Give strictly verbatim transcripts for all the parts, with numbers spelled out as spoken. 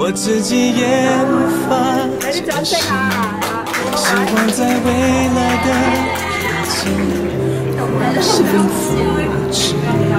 我自己也无法解释。希望在未来的日子，我幸福持。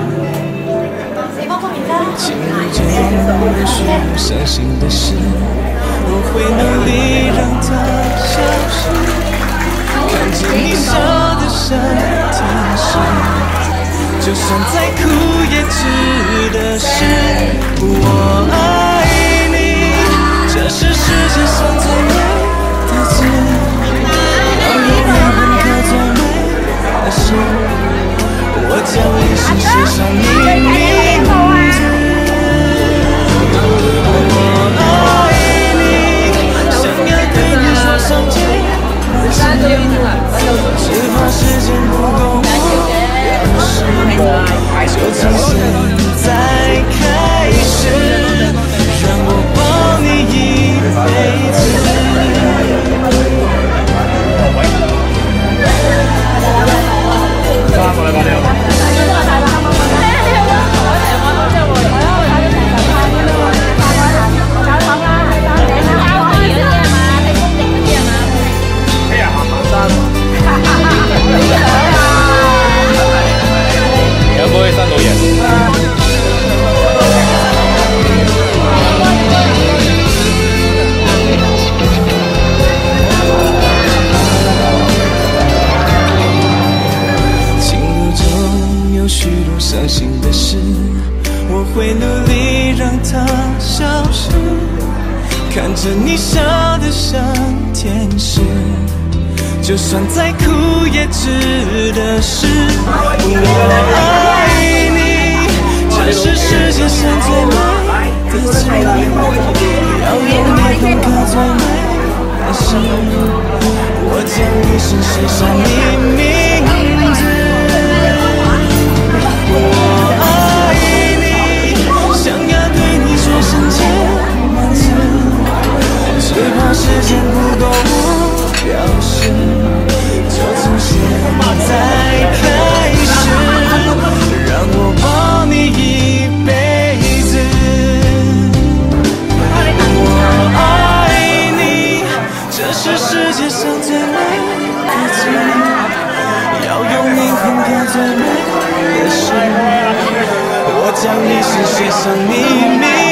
情路中有许多伤心的事，我会努力让它消失。看着你笑得像天使，就算再苦也值得是。我爱你，这是世界上最美的字，要有你吻可最美的事，我将历史写上你名字。我爱你，想要对你说上千万次，只怕时间不够我表示，就从现在开始，让我抱你一辈子。 有冇去新老爺？ 情路中有许多伤心的事，我会努力让它消失。看着你笑得像天使，就算再苦也值得是。我爱你，这是世界上最美的字，要有你吻可最美的事，我将一生写上你名字。我爱你，想要对你说声千万次，只怕时间不够我表示，就从现在开始，让我抱你一辈子。我爱你，这是世界上最美的字，要用你吻可最美的事，我将一生写上你名。